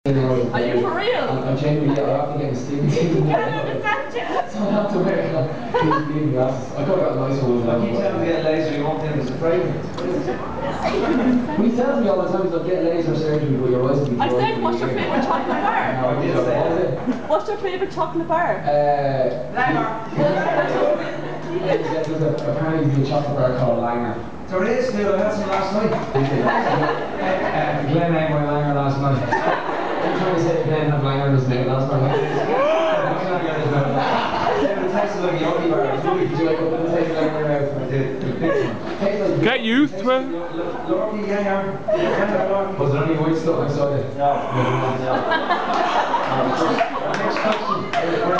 Are you for real? I'm genuinely, I have to get a skin. You can't understand you. So I have to wear these glasses. I could have got nicer ones. I keep telling him to get laser, you won't think it's a frightening. He tells me all the time, he's like, get laser surgery, but your eyes will be I said, what's your favourite chocolate bar? No, I did say that. What's your favourite chocolate bar? Apparently there's a chocolate bar called Langer. There is, dude, I had some last night. Glen ate my Langer last night. I'm trying to say Glen had Langer in his name last night. It tastes like a yogi bar. Did you like what the taste like Langer out? I did. Get used to it. Lorky, yeah. Was there any white stuff inside it? No. Next question.